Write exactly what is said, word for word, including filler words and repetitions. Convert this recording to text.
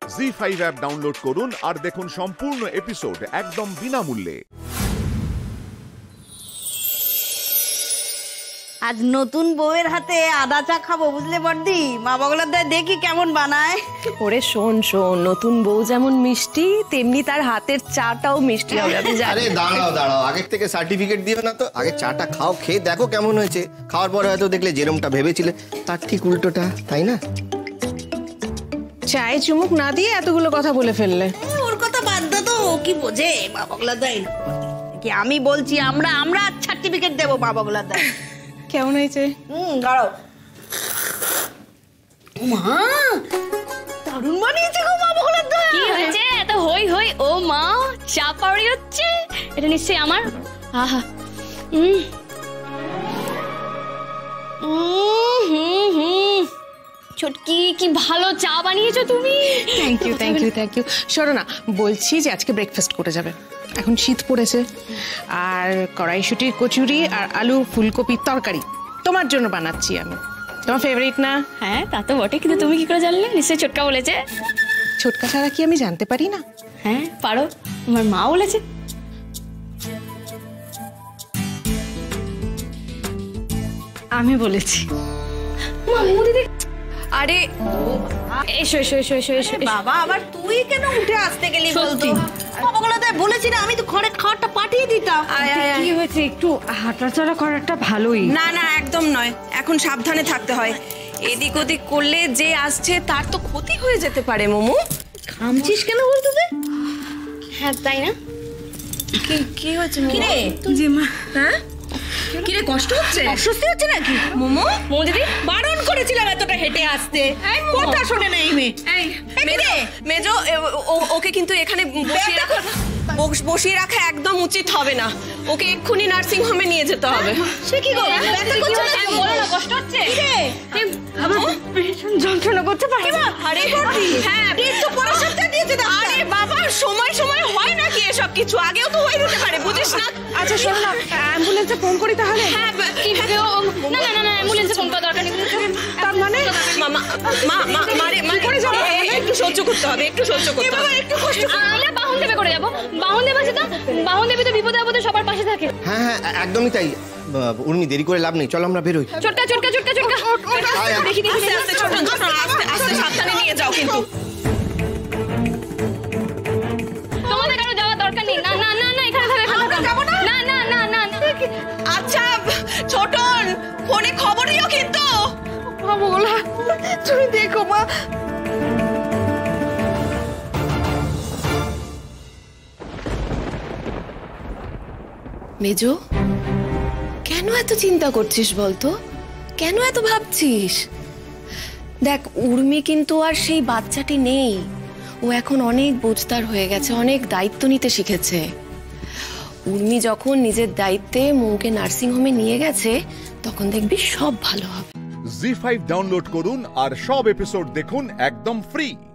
জি five app download করুন আর দেখুন সম্পূর্ণ এপিসোড একদম বিনামূল্যে। আজ নতুন বউয়ের হাতে আদা চা খাবো, বুঝলে বড়দি? মা বগলার দা দেখি কেমন বানায়। ওরে শোন শোন, নতুন বউ যেমন মিষ্টি তেমনি তার হাতের চাটাও মিষ্টি হবে। আমি জানি। আরে দাঁড়াও দাঁড়াও, আগের থেকে সার্টিফিকেট দিও না তো, আগে চাটা খাও, খেয়ে দেখো কেমন হয়েছে। খাওয়ার পরে হয়তো দেখলে যেরকমটা ভেবেছিলে তার ঠিক উল্টোটা, তাই না? চায়ে চুমুক না দিয়ে এতগুলো কথা বলে ফেললে। ওর কথা বাদ দাও তো, ও কি বোঝে মা বগলার দা? কি আমি বলছি, আমরা আমরা সার্টিফিকেট দেবো মা বগলার দা। কেমন হয়েছে? হুম, দাঁড়াও। মা দারুণ বানিয়েছে গো মা বগলার দা। কি হয়েছে এত হই হই? ও মা, চা পাউরি হচ্ছে? এটা নিশ্চয়ই আমার। আহা, হুম হুম হুম ছোটকি, কি ভালো চা বানিয়েছো তুমি। Thank you thank you thank you. শোনো না, বলছি যে আজকে ব্রেকফাস্ট করে যাবে। এখন শীত পড়েছে, আর কড়াইশুটির কচুরি আর আলু ফুলকপির তরকারি তোমার জন্য বানাচ্ছি আমি। তোমার ফেভারিট না? হ্যাঁ তা তো বটে, কিন্তু তুমি কি করে জানলে? নিশ্চয়ই ছোটকা বলেছে। ছোটকা ছাড়া কি আমি জানতে পারি না? হ্যাঁ পারো, আমার মা বলেছে। আমি বলেছি। আরে এসো এসো এসো এসো এসো। বাবা, আবার তুই কেন উঠে আসতে গেলি বলতো? মা বগলার দা বলেছি না, আমি তো ঘরে খাবারটা পাঠিয়ে দিতাম। কি হয়েছে? একটু হাঁটাচলা করাটা ভালোই। না না একদম নয়, এখন সাবধানে থাকতে হয়। এদিক ওদিক করলে যে আসছে তার তো ক্ষতি হয়ে যেতে পারে। মোমো খামছিস কেন বলতো? হ্যাঁ তাই না? কি কি হয়েছে? কি রে জি মা। হ্যাঁ কি রে, কষ্ট হচ্ছে? অস্বস্তি হচ্ছে নাকি? মোমো মোমো দিদি, বারণ করেছিলাম এতটা হেঁটে আসতে, কথা শোনে না এই মেয়ে। এই মেজো মেজো, ওকে কিন্তু এখানে বসিয়ে রাখা বসিয়ে রাখা একদম উচিত হবে না। ওকে এক্ষুনি নার্সিং হোমে নিয়ে যেতে হবে। সে কি গো, ব্যথা করছে না? বলো না, কষ্ট হচ্ছে? ভীষণ যন্ত্রণা করতে পারে। আরে হ্যাঁ, একটু পরে সপ্তাহে দিয়েছে। আরে বাবা, সময় সময় হয় নাকি এসব কিছু? আগেও তো হয়ে যেতে পারে, বুঝিস না? আচ্ছা শোনো না, অ্যাম্বুলেন্সে ফোন করি তাহলে। হ্যাঁ না না না না, অ্যাম্বুলেন্সে ফোন করা দরকার নেই। তার মানে মা মা মা মারে মা করে যাবো। একটু সহ্য করতে হবে, একটু সহ্য করতে হবে। একটু কষ্ট। আমরা বাহন দেবে করে যাবো। বাহন দেব আছে তো, বাহন দেবী তো বিপদে আপদে সবার পাশে থাকে। হ্যাঁ হ্যাঁ একদমই তাই। উর্মি, দেরি করে লাভ নেই, চলো আমরা বেরোই। চটকা চটকা চটকা চটকা। দেখি দেখি, আস্তে ছোট ছোট, আস্তে আস্তে সাবধানে নিয়ে যাও কিন্তু। তোমাদের কারো যাওয়ার দরকার নেই। না না না না, এখানে থাকো, এখানে থাকো। না না না না না। আচ্ছা ছোটন, ফোনে খবর দিও কিন্তু। মা বগলা, তুমি দেখো মা। মেজো, কেন এত চিন্তা করছিস বলতো? কেন এত ভাবছিস? দেখ, উর্মি কিন্তু আর সেই বাচ্চাটি নেই। ও এখন অনেক বুঝদার হয়ে গেছে, অনেক দায়িত্ব নিতে শিখেছে। উর্মি যখন নিজের দায়িত্বে মৌকে নার্সিং হোমে নিয়ে গেছে, তখন দেখবি সব ভালো হবে। জি ফাইভ ডাউনলোড করুন আর সব এপিসোড দেখুন একদম ফ্রি।